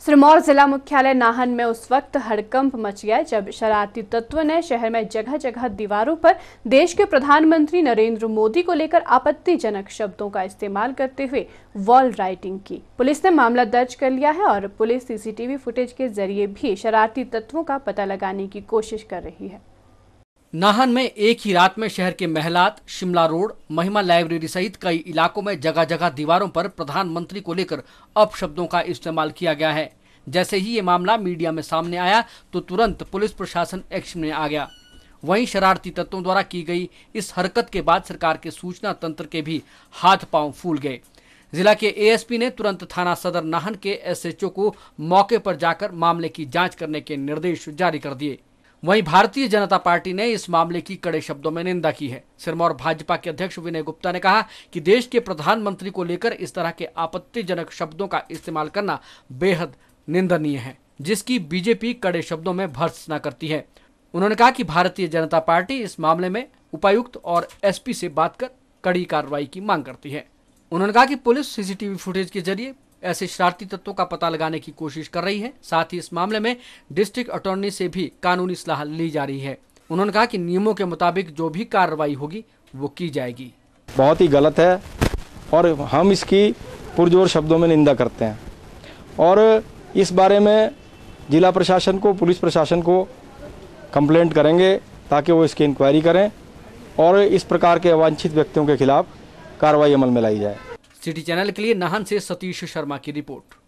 सिरमौर जिला मुख्यालय नाहन में उस वक्त हड़कंप मच गया जब शरारती तत्वों ने शहर में जगह जगह दीवारों पर देश के प्रधानमंत्री नरेंद्र मोदी को लेकर आपत्तिजनक शब्दों का इस्तेमाल करते हुए वॉल राइटिंग की। पुलिस ने मामला दर्ज कर लिया है और पुलिस सीसीटीवी फुटेज के जरिए भी शरारती तत्वों का पता लगाने की कोशिश कर रही है। नाहन में एक ही रात में शहर के महलात, शिमला रोड, महिमा लाइब्रेरी सहित कई इलाकों में जगह जगह दीवारों पर प्रधानमंत्री को लेकर अपशब्दों का इस्तेमाल किया गया है। जैसे ही ये मामला मीडिया में सामने आया तो तुरंत पुलिस प्रशासन एक्शन में आ गया। वहीं शरारती तत्वों द्वारा की गई इस हरकत के बाद सरकार के सूचना तंत्र के भी हाथ पांव फूल गए। जिला के एएसपी ने तुरंत थाना सदर नाहन के एसएचओ को मौके पर जाकर मामले की जाँच करने के निर्देश जारी कर दिए। वहीं भारतीय जनता पार्टी ने इस मामले की कड़े शब्दों में निंदा की है। सिरमौर भाजपा के अध्यक्ष विनय गुप्ता ने कहा कि देश के प्रधानमंत्री को लेकर इस तरह के आपत्तिजनक शब्दों का इस्तेमाल करना बेहद निंदनीय है, जिसकी बीजेपी कड़े शब्दों में भर्त्सना करती है। उन्होंने कहा कि भारतीय जनता पार्टी इस मामले में उपायुक्त और एसपी से बात कर कड़ी कार्रवाई की मांग करती है। उन्होंने कहा कि पुलिस सीसीटीवी फुटेज के जरिए ऐसे शरारती तत्वों का पता लगाने की कोशिश कर रही है। साथ ही इस मामले में डिस्ट्रिक्ट अटॉर्नी से भी कानूनी सलाह ली जा रही है। उन्होंने कहा कि नियमों के मुताबिक जो भी कार्रवाई होगी वो की जाएगी। बहुत ही गलत है और हम इसकी पुरजोर शब्दों में निंदा करते हैं और इस बारे में जिला प्रशासन को, पुलिस प्रशासन को कंप्लेंट करेंगे ताकि वो इसकी इंक्वायरी करें और इस प्रकार के अवांछित व्यक्तियों के खिलाफ कार्रवाई अमल में लाई जाए। सिटी चैनल के लिए नाहन से सतीश शर्मा की रिपोर्ट।